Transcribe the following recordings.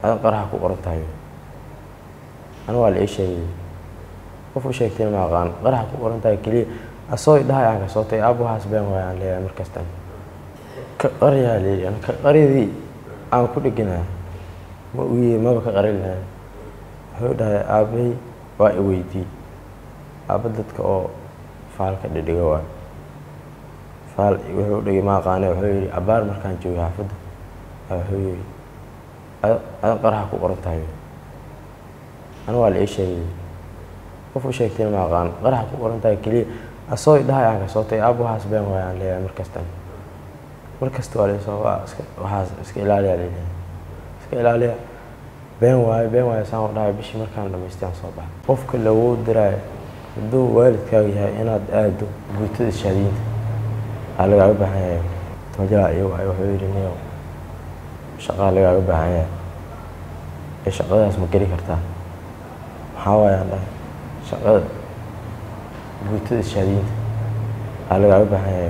هذا قرح كورنت هاي أنا والله شيء وفو شيء كتير ما قان قرح كورنت هاي كلي أصوي ده يعني صوتي أبو حاسبين ويا اللي مركزتن كقرية لي أنا كقرية ذي أنا كل جناه ما بك قريلها هو ده أبي ويدي أبدت كأو فعل كده جوا فعل وهو ده ما قانه وهو أبار مركان جوا حفظ هو أنا قرح كورنت هاي أنا والله شيء وفو شيء كتير ما قان قرح كورنت هاي كلي أصوي ده يعني صوتي أبو حاسبين ويا اللي مركزتن مركزت عليه سوا وحاس إسكيلالي عليه إسكيلالي بين واي سام ده بيش مركان لما يستعن صباح قفك لو دراي دو والد كاجها إن أدو بيت الشديد على جوابه هاي تجرا أيوة حبيبي شغال جوابه هاي إيش شغال اسمه كري كرتا حاول يعني شغال بيت الشديد على جوابه هاي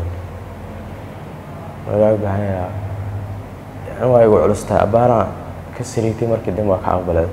وجوابه هاي أنا وايد علستها عبارة كسريتي مركي دم وكعقبلة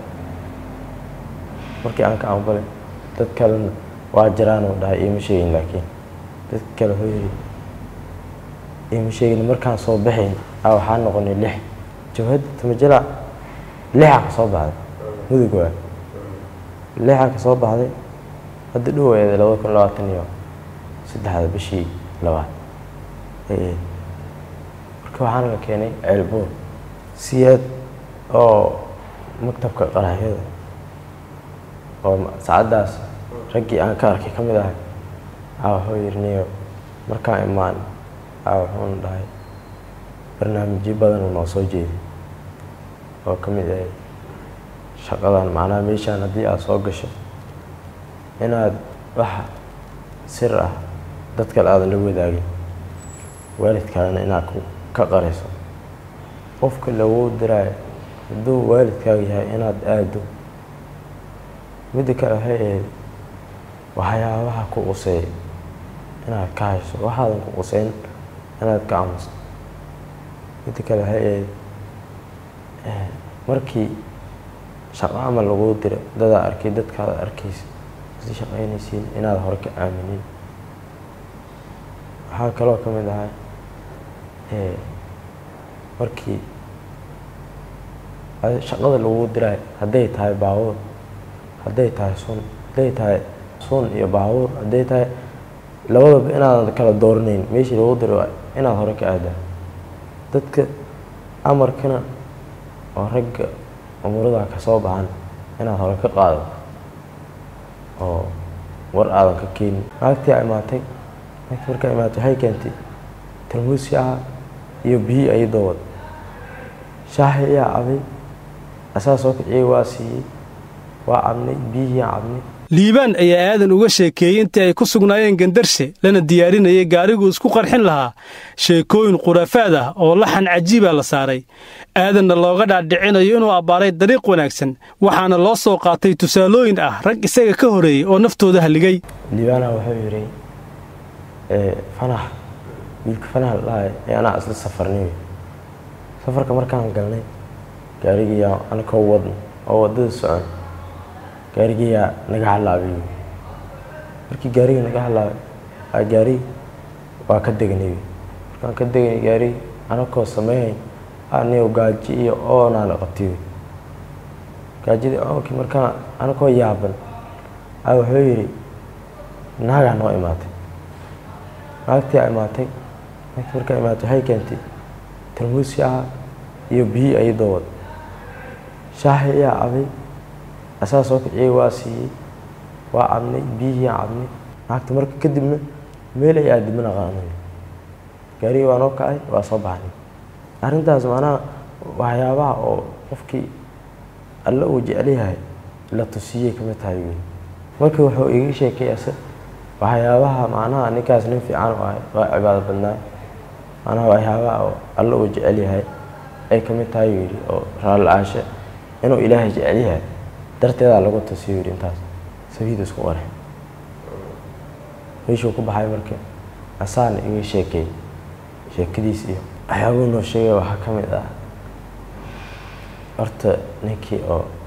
مركي أنك عقبلة تتكلم واجران وده يمشين لكن تتكلم هو يمشين مركان صوبحين أو حان نقولي لح جهد تمجلع لحق صوب هذا مو ذي لحق صوب هذا هدلوه إذا لو كن لواتن يوم سد هذا بشي لوات إيه مركو حان لكيني علبو سياد أو مكتب كقراهية أو سعداس رجع أنا كاركي كم ده أو هو يرنيو مركان إيمان أو هون ده برنامج بدن ونصوجي أو كم ده شغلان معنا ميشان هدي أسوقش هنا راح سرة تذكر هذا اللي هو داقي والد كان هناك كقريصة قفك لو دراي دو والد كاجها إن أدو مدك هاي وحياة كوسي أنا كايس وهذا كوسين أنا كامس مدك هاي مركي شغال عمل لو درا ده أركي ده كذا أركيس بس شغالين يسين إن هذا هرك آمنين ها كلام كمان ده هاي مركي shaqada lagu diray haday tahay baawur haday tahay sun iyo baawur haday tahay labadaba inaad kala doornayn meeshii lagu diray inaad hore ka aadaa dadka amarkana oo ragga umurada ka soo baxan inaad hore ka qaado oo war aadan ka keenin maagtii ay maatay markay maatay hay keentay tarmuusi ah iyo biyo ay dood shaahi ya abi أساسه إيواسي وعمني بيه عمني liibaan ayaa aadan uga sheekeeyay intii ay ku sugnaayeen gandarshe lana diyaarinayay gaarigu isku qarxin lahaa sheekooyin khuraafaad ah oo laxan cajiib ah la saaray aadanna looga dhaadhicinayo inuu abbaaray dariiq wanaagsan waxaana loo soo qaatay tusaalooyin ah rag isaga ka horeeyay oo naftooda haligay liibaana wuxuu yiri fanax wiilka fanax lahaay ana asla safarnay safarka markaan galnay gaariga ana ka wadno oo wadada socon gaariga naga halaabay markii gaariga naga halaabay gaari waa ka degnay markaan ka degnay gaari ana ko sameeyay aniga gaaji iyo oona la qabtay gaajida oo markaan ana ko yaaban wuxuu yiri naaga noo imaatay naagtii ay imaatay markay imaatay hay keentay tarmuusi ah iyo biyo ay dood shaahi ya abi أساسه إيواسي وعمني بيه عمني ناكت مرك كدمنا ميل يعد من غاني قاري وانوكاي وصبعني أرنتها زمانا وحيابا أو قفكي الله وجي عليها لا تسيي كما تهيوي مرك وحو إيجي شيء كياسة وحيابها معناها نكاس ننفي عنه وعبادة بالله أنا وحيابا الله وجي عليها أي كما تهيوي أو رال العاشق إنه إلهي جي عليها darteeda lagu tasiyay intaas sabiid isku waray meeshu ku baxay markii asaan iga sheekadiis iyo ayaabo noo sheegay waxa kamid ah horta ninkii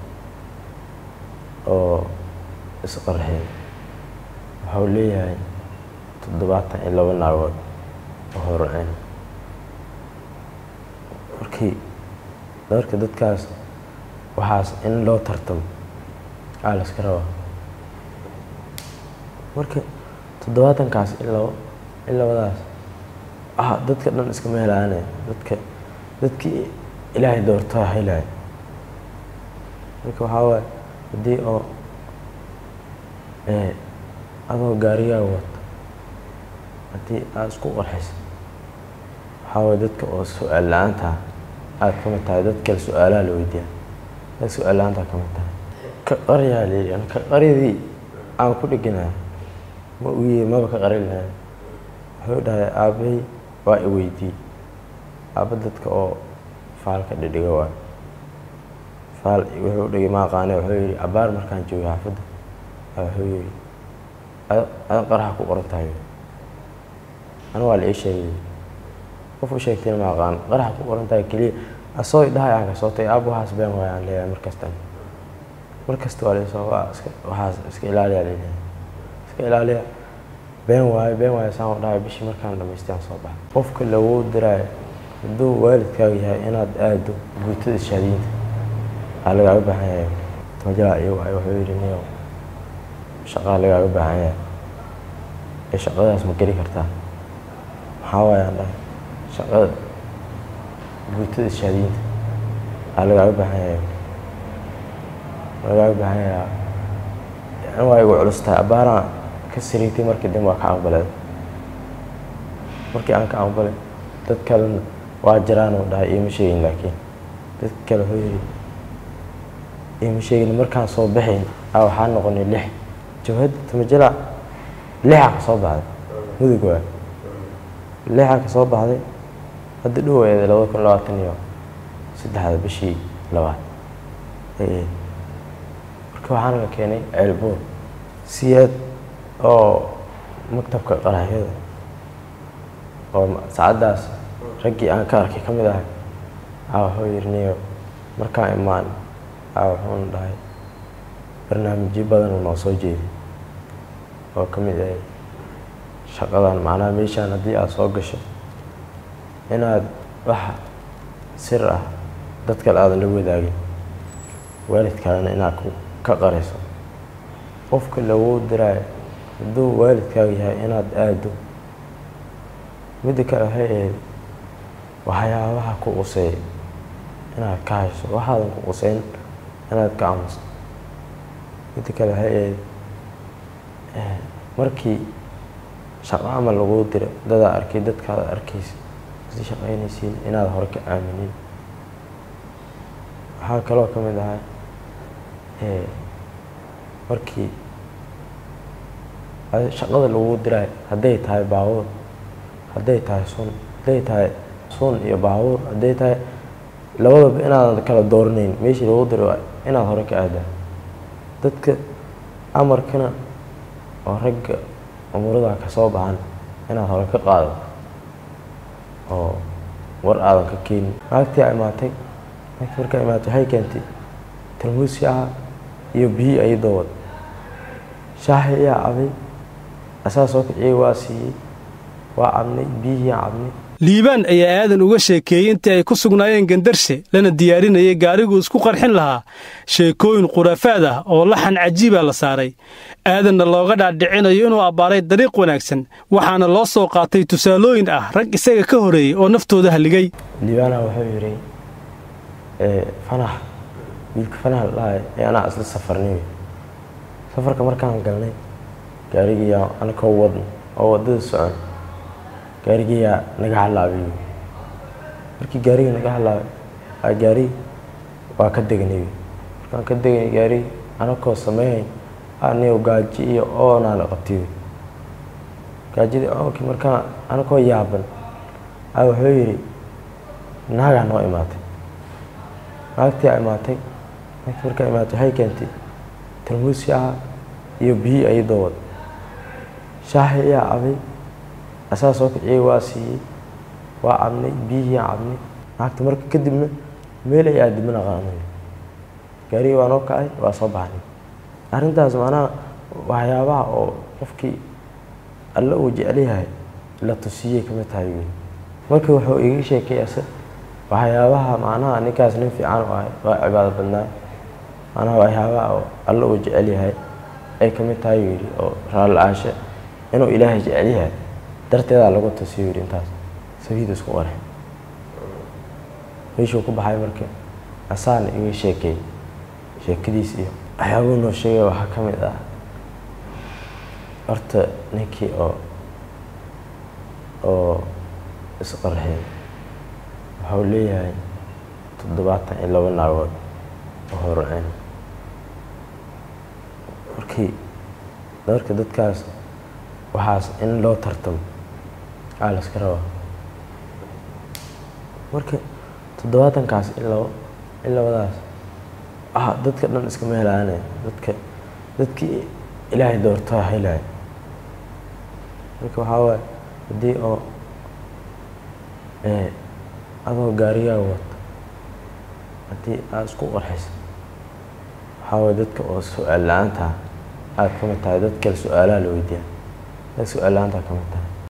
oo isqarxiyay wuxuu leeyahay 72 naagood oo horeen markii dadkaas waxaas in loo tartamo la iska rabaa marka 70kaas ilaa dadka dhan iska meelaane dadkii ilaahay doortaa helay marka waxaa waaye haddii oo adoo gaarigaa wata haddii aad isku qarxayso waxaa waaye dadka oo su'aal la'aanta aad ka mid tahay dad kale su'aalaha la weydiiyaa dad su'aal la'aanta ka mid tahay ka qaryaa leeyahay ka qaryadii aan ku dheganahay ma uye maba ka qarin lahayn wuxuu dhahay aabbahay waa i weydii aabba dadka oo faalka dhidhiga waay faal wuxuu dhigay ma aqaane wuxuu yidhi abbaar markaan joogay xaafadda wuxuu yidhi adan qaraxa ku qoran tahay aniga waa la ii sheegay qof u sheegtayna ma aqaan qaraxa ku qoran tahay keliya asoo dhahay aan ka soo tagay aabba waxaas been waay aan leeyahay markasta waa laysoo waxaas iska ilaaliyaa leeyahay iska ilaaliya been waaye saan u dhahay bishii markaan dhamaystay aan soo baxay qofka lagu diraayo hadduu waalidkaaga yahay inaad aado guutada shahaadiinta waxaa lagaaga baahan yahay majalaa iyo wuxuu yidhi niyow shaqaa lagaaga baahan yahay ee shaqadaas ma geli kartaa maxaa waaye aan dhahay shaqada guutada shahaadiinta waxaa lagaaga baahan yahay yani waa igu culus tahay abbaaraan ka sariigtay markii dambe waa ka aqbalay markii aan ka aqbalay dad kalena waa jiraan oo dhahay iima sheegin laakiin dad kale wuxuu yidhi iima sheegin markaan soo baxayn waxaa noqonay 6 jawhadda tamajala 6 ka soo baxday mudug waa 6 ka soo baxday hadda dhoweeda 2023 bishii 2 marka waxaan la keenay ceelboor siyaad oo maktabka qaraxyada oo saacadaas raggii aan ka arkay ka mid ahay wuxuu yidhi niyo markaan imaan wuxuuna dhahay barnaamijyo badan noo soo jeeday oo ka mid ah shaqadan macnaha meeshaan haddii aad soo gasho inaad wax sir ah dad kale aadan la wadaagin waalidkaagana inaad ka qarayso qofka lagu diraayo hadduu waalidkaaga yahay inaad aado midda kale waxay ahayd waxyaabaha ku quseeya inaad ka hayso waxaadan ku quseyn inaad ka aamuso midda kale waxay ahayd markii shaqo camal lagu diro dadaa arkay dadkaada arkaysa isla shaqaynaysiin inaad hore ka aaminin waxaa kaloo ka mid ahay markii shaqada lagu diraayo hadday tahay baabuur hadday tahay sun iyo baabuur hadday tahay labadaba inaadan kala dooranayn meeshii lagu diro inaad hore ka aadaa dadka amarkana oo ragga umurada ka soo baxan inaad hore ka qaado oo war aadan ka keenin naagtii imaatay markay imaatay waxay keentay tarmuus shaaha iyo biyo ayadoo wad shaahi ayaa cabay asaasoo kiciyay waa siiyey waa cabnay biyihii cabnay liibaan ayaa aadan uga sheekeeyey intii ay ku sugnaayeen gandarshe lana diyaarinayay gaariguu isku qarxin lahaa sheekooyin khuraafaad ah oo laxan cajiibaa la saaray aadanna looga dhaadhicinayo inuu abbaaray dariiq wanaagsan waxaana loo soo qaatay tusaalooyin ah rag isaga ka horeeyey oo naftooda halligay liibaana wuxuu yidhi fanax wiilka fanax ladhahay anaa isla safarnay safarka markaan galnay gaarigiyaa anakoo wadno oo waddada socon gaarigiyaa naga halaabay markii gaariga naga halaabay gaari waa ka degnay markaan ka degnay gaari anakoo sameeyn aniyo gaaji iyo oonaa la qabtay gaajidii oonkii markaan anakoo yaaban wuxuu yidhi naagaa noo imaatay naagtii imaatay markaa imaatay waxay keentay tarmuus shaaha iyo biyo ayadoo wad shaahi ayaa cabay asaasoo kiciyay waa siiyey waa cabnay biyihii cabnay naagta marka kadibna meel ay aadi ma naqaano gaarigii waa noo kacay waa soo baxnay arrintaas macnaha waxyaabaha oo qofkii alla uu jecel yahay la tusiyey kamid tahay wiil marka wuxuu iga sheekayasa waxyaabaha macnaha ninkaas nin fiican u ahay waa cibaado badnaa macnaha waxyaabaha oo alla uu jecel yahay ay kamid tahay wiil oo raali aashe inuu ilaahay jecel yahay darteeda lagu tusiyo wiil intaas sabiid isku waray meeshuu ku baxay marka asaan iga sheekay sheekadiis iyo waxyaabuu noo sheegay waxaa ka mid ah horta ninkii oo isqarxiyay waxuu leeyahay 72 naagood oo horaceen marka dadkaas waxaas in loo tartamo aa la iska rabaa marka 70kaas in labadaas dadka dhan iskama helaane dadkii ilaahay doorto helay marka waxaa waaye haddii oo adoo gaarigaa wato haddii aad isku qarxiso waxaa waaye dadka oo su-aal la-aanta aad kamid tahay dad kale su-aalaha la weydiiyaa dad su-aal la-aanta kamid tahay